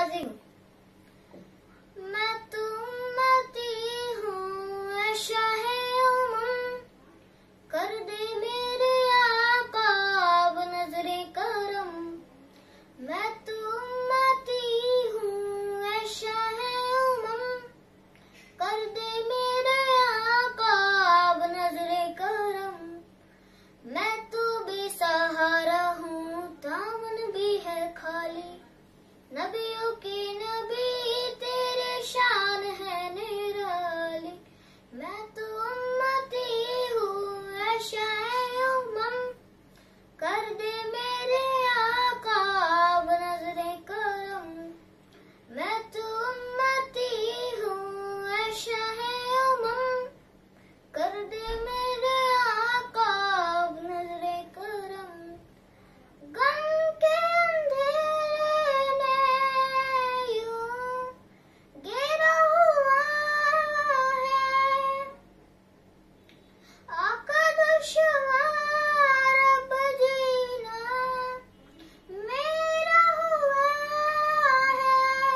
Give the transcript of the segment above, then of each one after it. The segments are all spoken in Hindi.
नाज़िम। मैं तो उम्मती हूँ ऐ शाहे उम्म, कर दे मेरे आका अब नजरे करम। मैं तो उम्मती हूँ ऐ शाहे उम्म, कर दे मेरे आका अब नजरे करम। मैं तो बेसहारा हूँ दामन भी है खाली, नबियों के नबी तेरे शान है निराली। मैं तो उम्मती हूँ ऐ शाए उम्म, कर दे मेरे आका अब नजरे करम। मैं तो उम्मती हूँ ऐ शाए उम्म, कर दे मेरे आका अब नजरे करम। गम के अंधेरे ने यूं घेरा हुआ है, आका दुश्वार अब जीना मेरा हुआ है।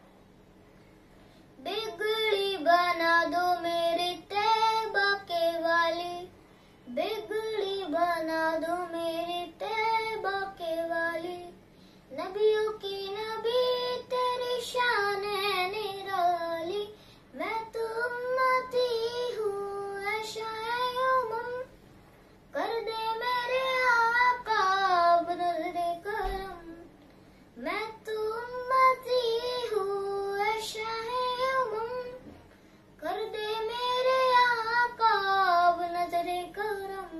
बिगड़ी बना दो मेरी तैबा के वाली, बिगड़ी बना दो मेरी तैबा के वाली। नबियों की नबी तेरी शान है निराली। मैं तो उम्मती हूँ ऐ शाए उम्म, कर दे मेरे आका अब नजरे करम। मैं तो उम्मती हूँ ऐ शाए उम्म, कर दे मेरे आका अब नजरे करम।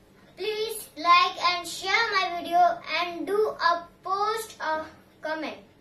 Please like and share my video and do a post a comment.